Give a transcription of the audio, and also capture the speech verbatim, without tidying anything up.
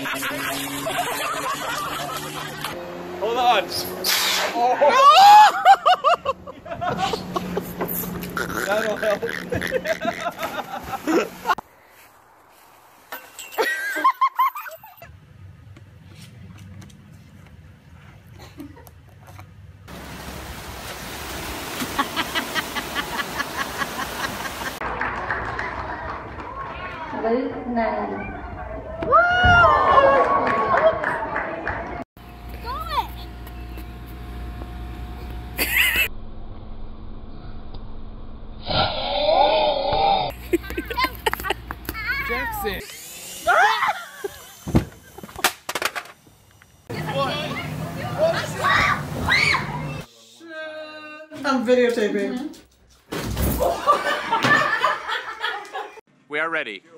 Hold on. Oh. That'll help. Luke nine. Jackson. I'm videotaping. We are ready.